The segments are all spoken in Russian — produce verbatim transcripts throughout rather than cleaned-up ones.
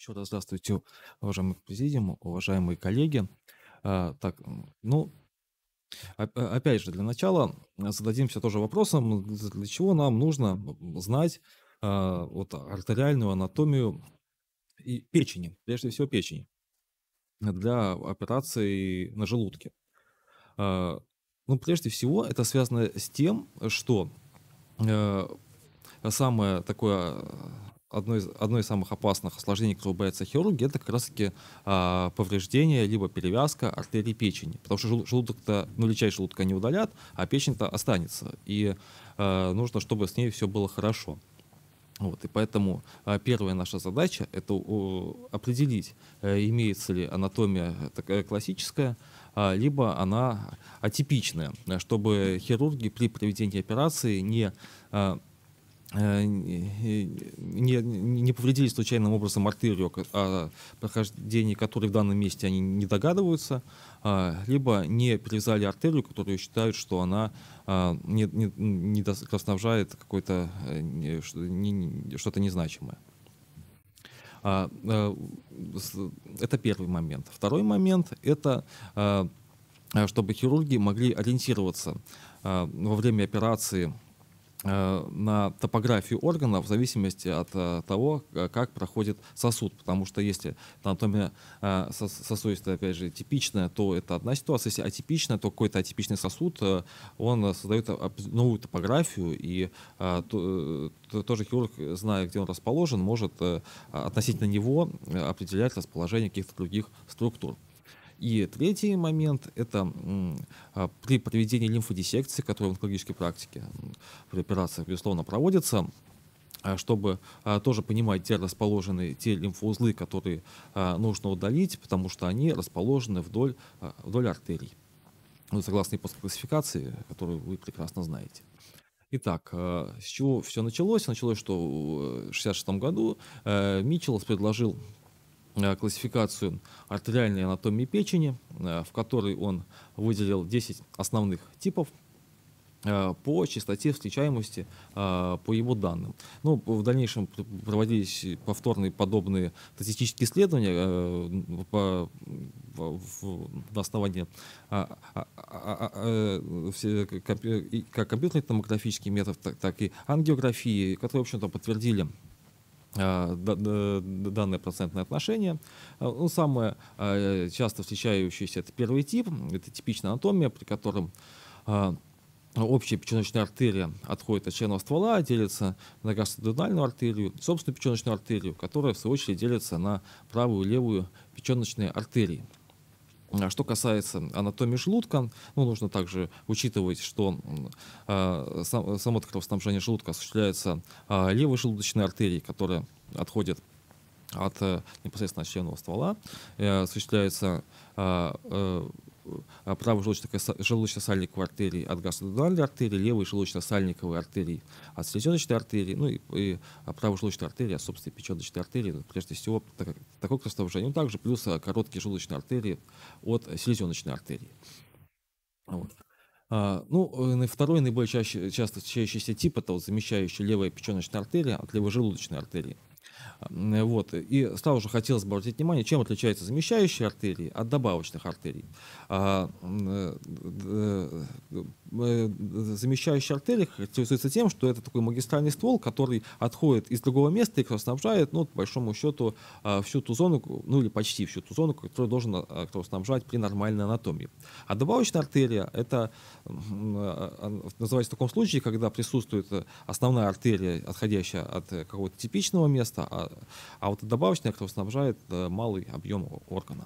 Еще раз здравствуйте, уважаемый президиум, уважаемые коллеги. А, так, м, ну, оп- а- опять же, для начала а, зададимся тоже вопросом, м, з- для чего нам нужно м, знать а, вот артериальную анатомию и печени, прежде всего печени, для операции на желудке. А, Ну, прежде всего, это связано с тем, что э, самое такое, а, одно из одно из самых опасных осложнений, которого боятся хирурги, это как раз таки, а, повреждение либо перевязка артерий печени. Потому что желу желудок-то, ну, часть желудка не удалят, а печень-то останется. И, а, нужно, чтобы с ней все было хорошо. Вот, и поэтому, а, первая наша задача — это у определить, э, имеется ли анатомия такая классическая, а, либо она атипичная, э, чтобы хирурги при проведении операции не, а Э, не не не повредили случайным образом артерию, ко о прохождении которой в данном месте они не догадываются, а, либо не перевязали артерию, которую считают, что она, а, не не не дос кровоснабжает какой-то, э, не ш не не что-то незначимое. А, э, с Это первый момент. Второй момент — это, а, а, чтобы хирурги могли ориентироваться, а, во время операции э, на топографию органа в зависимости от э, того, э, как проходит сосуд. Потому что если анатомия э, сос- сосудистая, опять же, типичная, то это одна ситуация. Если атипичная, то какой-то атипичный сосуд, э, он э, создает оп- новую топографию, и э, то- э, то- тоже хирург, э, зная, где он расположен, может э, относительно него э, определять расположение каких-то других структур. И третий момент — это м, а, при проведении лимфодиссекции, которая в онкологической практике м, при операциях, безусловно, проводится, а, чтобы а, тоже понимать, где расположены те лимфоузлы, которые а, нужно удалить, потому что они расположены вдоль, а, вдоль артерий. Ну, согласно японской классификации, которую вы прекрасно знаете. Итак, а, с чего все началось? Началось, что в шестьдесят шестом году э, Митчелл предложил э, классификацию артериальной анатомии печени, э, в которой он выделил десять основных типов э, по частоте встречаемости, э, по его данным. Ну, в дальнейшем пр- проводились повторные подобные статистические исследования э, по, в- в- на основании а, а, а, а, э, все компью- и как компьютерный томографический метод, так, так и ангиографии, которые, в общем-то, подтвердили а, да- да- данное процентное отношение. А, Ну, самое а, часто встречающееся — это первый тип, это типичная анатомия, при котором а, общая печеночная артерия отходит от членного ствола, делится на гастроденальную артерию, собственную печеночную артерию, которая в свою очередь делится на правую и левую печеночные артерии. А Что касается анатомии желудка, ну, нужно также учитывать, что м, а, сам- само это кровоснабжение желудка осуществляется а, левой желудочной артерией, которая отходит от э, непосредственно членного ствола, э, осуществляется а, э, а, правой желудочно- желудочно-сальниковой артерии от гастроденальной артерии, левой желудочно-сальниковой артерии от селезеночной артерии, ну и, и а, правой желудочной артерии от собственной печеночной артерии, ну, прежде всего так- такое кровоснабжение. Ну, также плюс а, короткие желудочные артерии от селезеночной артерии. Вот. А, ну, э, на- второй наиболее чаще, часто встречающийся тип — это вот замещающая левая печеночная артерия от левой желудочной артерии. М, Вот. И сразу же хотелось бы обратить внимание, чем отличаются замещающие артерии от добавочных артерий. А, м, э, д- э, э, Замещающая артерия характеризуется тем, что это такой магистральный ствол, который отходит из другого места и кровоснабжает, ну, по большому счету, а, всю ту зону, ну или почти всю ту зону, которую должен а, кровоснабжать при нормальной анатомии. А добавочная артерия — это м, а, а, называется в таком случае, когда присутствует э, основная артерия, отходящая от э, какого-то типичного места, а, а вот добавочная кровоснабжает э, малый объем о- органа.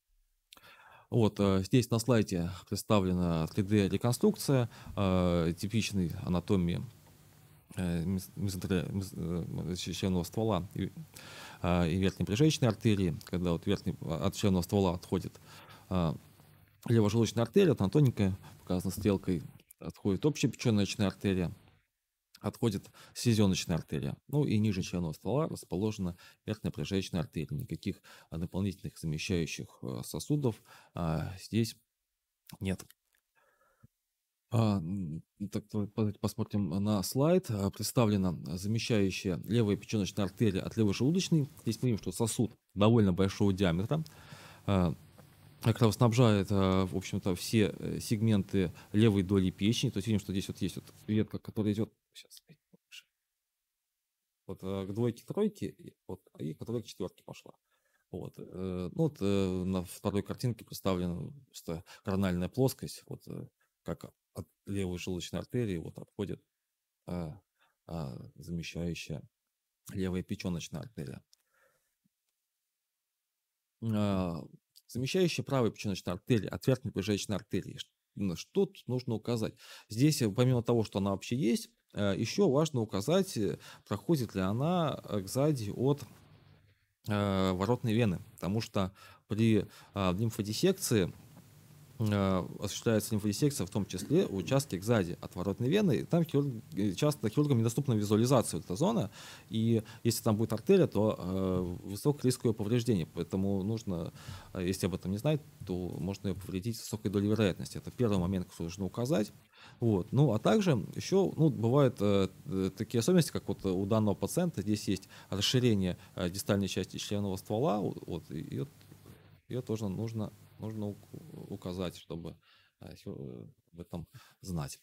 Вот, э, здесь на слайде представлена три дэ-реконструкция э, типичной анатомии э, мез- мезотрия- мез- э, членного ствола и, а, и верхней брюшечной артерии, когда вот верхний, а, от членного ствола отходит а, левожелудочная артерия, там тоненькая, показана стрелкой, отходит общая печеночная артерия, отходит селезеночная артерия. Ну и ниже членного ствола расположена верхняя брюшечная артерия. Никаких а, дополнительных замещающих э, сосудов а, здесь нет. А, м, так, давай давайте посмотрим на слайд. А, Представлена замещающая левая печеночная артерия от левой желудочной. Здесь мы видим, что сосуд довольно большого диаметра, а, который снабжает, а, в общем-то, все э, сегменты левой доли печени. То есть видим, что здесь вот есть вот ветка, которая идет сейчас, вот, э, к двойке, тройке, и, вот, и которая к четверке пошла. Вот, э, ну, вот э, на второй картинке представлена просто корональная плоскость, вот э, как от левой желудочной артерии вот отходит а, а, замещающая левая печеночная артерия. А, Замещающая правая печеночная артерия от верхней поджелудочной артерии. Ш- ну, Что тут нужно указать? Здесь, э, помимо того, что она вообще есть, э, еще важно указать, э, проходит ли она э, сзади от э, воротной вены, потому что при а, лимфодиссекции а, осуществляется лимфодиссекция, в том числе в участке сзади от воротной вены, и там хирург- э, часто хирургам недоступна визуализация этой зоны, и если там будет артерия, то э, высок риск ее повреждения, поэтому нужно, э, если об этом не знать, то можно ее повредить с высокой долей вероятности. Это первый момент, который нужно указать. Вот. Ну, а также еще, ну, бывают э, э, такие особенности, как вот у данного пациента, здесь есть расширение э, дистальной части членного ствола, вот, и, и вот ее тоже нужно, нужно ук- указать, чтобы э, хё- э, об этом знать.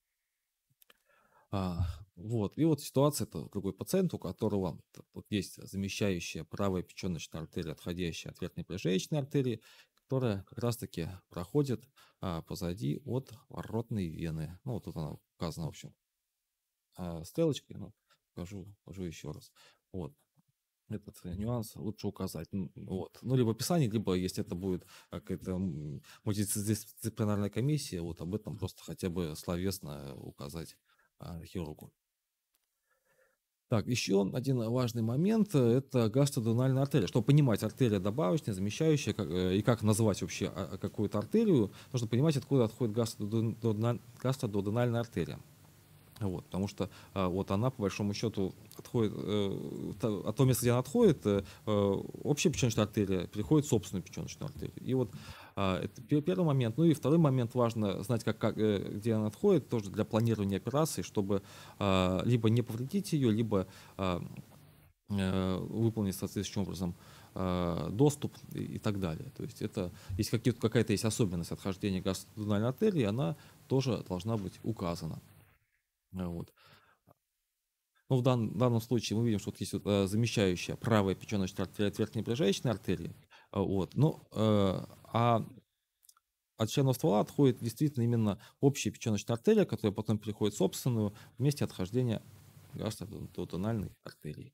А, вот. И вот ситуация, это другой пациент, у которого т- вот есть замещающая правая печеночная артерия, отходящая от верхней поджелудочной артерии, которая как раз-таки проходит а, позади от воротной вены. Ну, вот тут она указана, в общем, а, стрелочкой, но покажу, покажу еще раз. Вот. Этот э, нюанс лучше указать. М, Вот. Ну, либо в описании, либо если это будет а, какая-то м, мультидисциплинарная комиссия, вот об этом просто хотя бы словесно указать а, хирургу. Так, еще один важный момент – это гастроденальная артерия. Чтобы понимать, артерия добавочная, замещающая, как, э, и как назвать вообще а, а, какую-то артерию, нужно понимать, откуда отходит гастроденальная гастроденальная артерия. Вот, потому что а, вот она, по большому счету, отходит, э, та- от того места, где она отходит, э, э, общая печеночная артерия переходит в собственную печеночную артерию. И вот а, это пе- первый момент. Ну и второй момент, важно знать, как, как, э, где она отходит, тоже для планирования операции, чтобы а, либо не повредить ее, либо а, э, выполнить соответствующим образом а, доступ и, и так далее. То есть это, если какие-то- какая-то есть особенность отхождения гастроденальной артерии, она тоже должна быть указана. А, Вот. Ну, в дан- данном случае мы видим, что вот есть вот, э, замещающая правая печеночная артерия от верхней поджелудочной артерии. А, Вот. Ну, э, а от членного ствола отходит действительно именно общая печеночная артерия, которая потом переходит в собственную в месте отхождения гастроденальной артерии.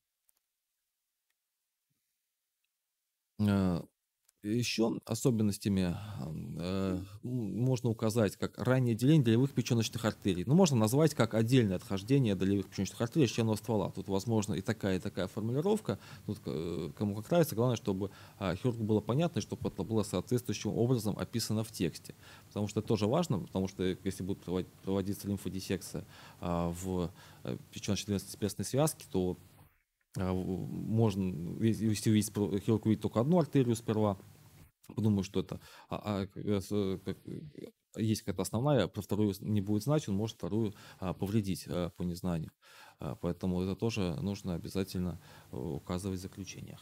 Э, Еще особенностями ам, э, м, можно указать как раннее деление долевых печеночных артерий. Ну, можно назвать как отдельное отхождение долевых печеночных артерий от членного ствола. Тут возможно и такая, и такая формулировка. Тут э, кому как нравится. Главное, чтобы а, хирургу было понятно, и чтобы это было соответствующим образом описано в тексте. Потому что это тоже важно, потому что если будет проводить- проводиться лимфодиссекция а, в э, печеночно-двенадцатиперстной связке, то а, в- можно, если если увидеть, про- хирург увидит только одну артерию сперва, подумаю, что это а, а, как раз, э, как, э, есть какая-то основная, про вторую не будет знать, он может вторую а, повредить а, по незнанию. А, поэтому это тоже нужно обязательно э, указывать в заключениях.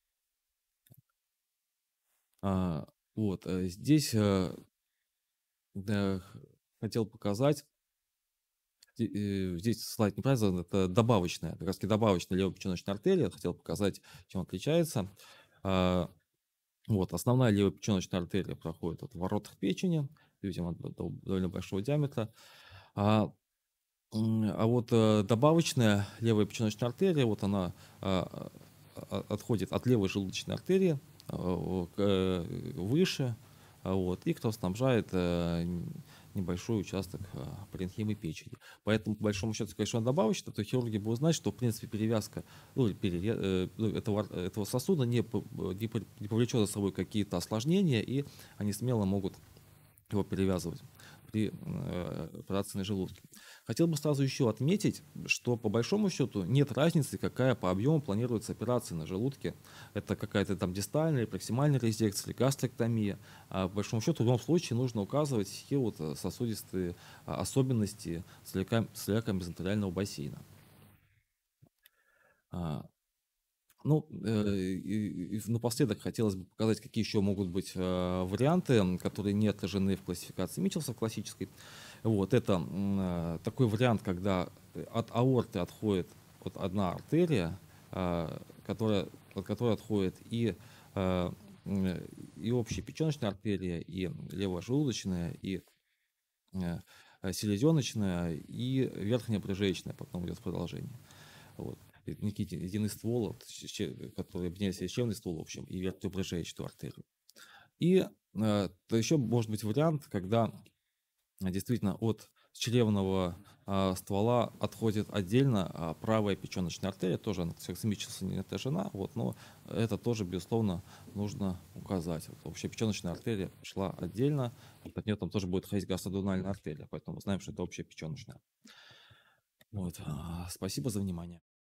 А, вот, э, здесь э, да, х- хотел показать, Зи- э, здесь слайд неправильно, это добавочная, как раз таки добавочная левопеченочная артерия, хотел показать, чем отличается. А, Вот, основная левопеченочная артерия проходит от воротах печени, видимо, до- до довольно большого диаметра. А, м, а вот э, добавочная левая печеночная артерия, вот она а, а, отходит от левой желудочной артерии а, о, к, э, выше, а, вот, и кто снабжает э, н- небольшой участок а, паренхимы печени. Поэтому, по большому счету, конечно, она добавочная, то хирурги будут знать, что, в принципе, перевязка ну, или перере- э, ну, этого, ар- этого сосуда не, по- не пов- не повлечет за собой какие-то осложнения, и они смело могут его перевязывать. при э, операции на желудке. Хотел бы сразу еще отметить, что по большому счету нет разницы, какая по объему планируется операция на желудке. Это какая-то там дистальная, проксимальная резекция или гастроктомия. А по большому счету в любом случае нужно указывать все вот э, сосудистые а, особенности целика- целиком мезентериального бассейна. А, Ну, э, и, и напоследок хотелось бы показать, какие еще могут быть э, варианты, м, которые не отражены в классификации Митчелса в классической. Вот это м, э, такой вариант, когда э, от аорты отходит вот одна артерия, а, которая, от которой отходит и, а, м, и общая печеночная артерия, и левая желудочная, и э, э, селезеночная, и верхняя брюшечная, потом идет в продолжение. Вот. И некий еди- единый ствол, вот, щ- щ- который объединяет в себя щелевный ствол, в общем, и верхнюю брюшечную артерию. И э, то еще может быть вариант, когда а, действительно от чревного а, ствола отходит отдельно а, правая печеночная артерия, тоже она сексомически не отражена, вот, но это тоже, безусловно, нужно указать. Вот, общая печеночная артерия шла отдельно, вот от нее там тоже будет ходить гастродунальная артерия, поэтому мы знаем, что это общая печеночная. Вот, а, спасибо за внимание.